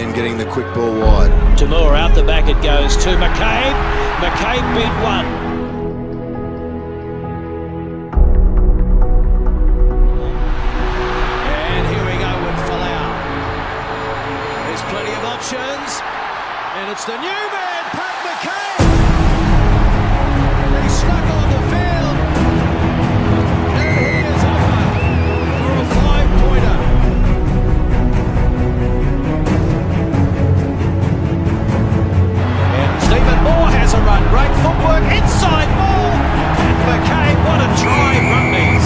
then getting the quick ball wide. Tamur out the back it goes to McCabe. McCabe beat one. And here we go with Falau. There's plenty of options. And it's the new man, Pat McCabe. He struck on the field. And he is over for a 5-pointer. Has a run, great footwork, inside ball, and McCabe, what a try, Rugby's.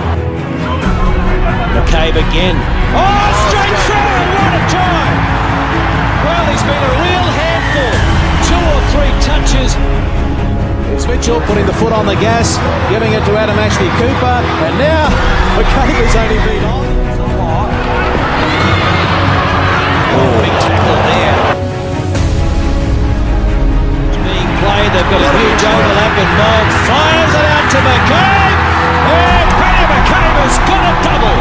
McCabe again, oh, straight through, what a try! Well, he's been a real handful, 2 or 3 touches. It's Mitchell putting the foot on the gas, giving it to Audiomachine Cooper, and now McCabe has only been on. Oh, big tackle there. They've got a huge overlap and Mould fires it out to McCabe, and Paddy McCabe has got a double.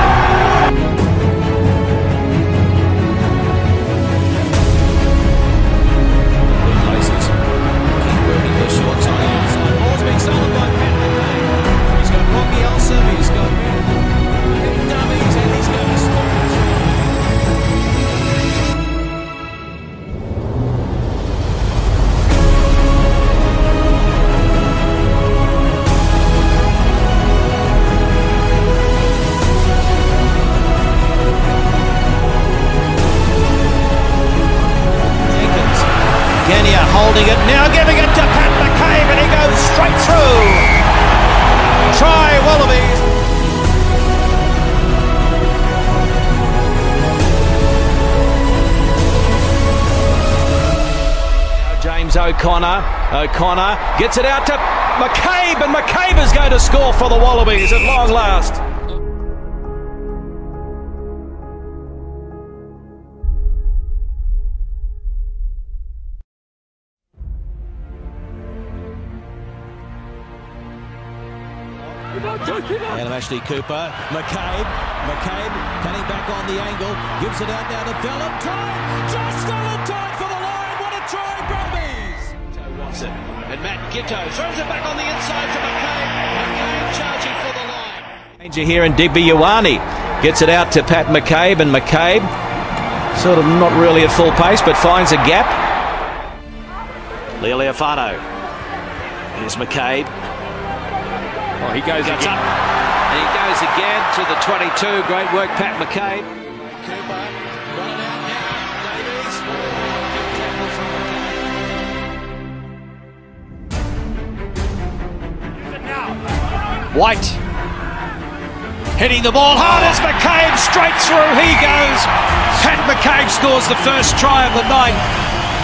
Good places. Keep working the shorts on the outside. Ball's being stolen by Pat McCabe. He's got Rocky Elsom, he's got dummies, and he's going to score. Holding it, now giving it to Pat McCabe, and he goes straight through. Try Wallabies. James O'Connor gets it out to McCabe, and McCabe is going to score for the Wallabies at long last. Audiomachine Cooper, McCabe cutting back on the angle, gives it out now to Valentine, just Valentine for the line, what a try, Brumbies! Watson and Matt Gitto throws it back on the inside to McCabe charging for the line. Danger here in Digby Ioane, gets it out to Pat McCabe, and McCabe sort of not really at full pace but finds a gap. Lealiafano, here's McCabe. Oh, he goes up. And he goes again to the 22. Great work, Pat McCabe. Cooper, running out now. Davies. White. Hitting the ball hard as McCabe, straight through he goes. Pat McCabe scores the first try of the night.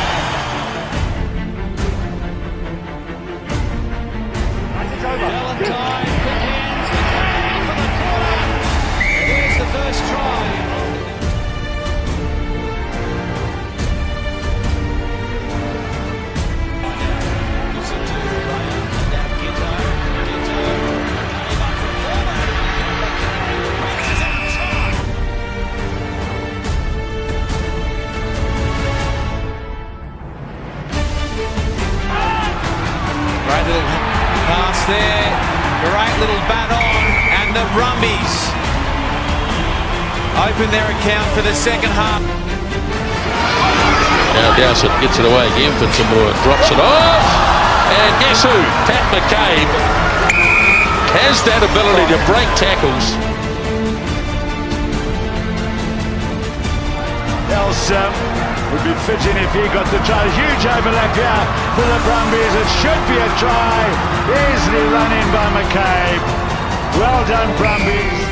Valentine, quick hands, McCabe for the corner. Here's the first try. Gives it to Ryan, down Gitto, came up from forward. McCabe is out time. Right little pass there, great little bat on, and the Brumbies open their account for the second half. Now Dowsett gets it away again for Tamur, drops it off, and guess who? Pat McCabe has that ability to break tackles. Elsom would be fitting if he got the try. Huge overlap here for the Brumbies. It should be a try. Easily run in by McCabe. Well done, Brumbies.